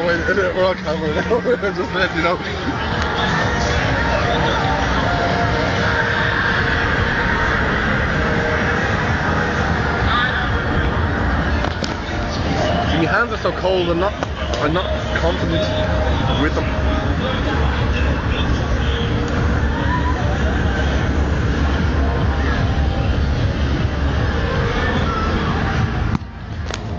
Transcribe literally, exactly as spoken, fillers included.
wait, we're on camera now. Just let you know. My hands are so cold. I'm not. I'm not confident with them.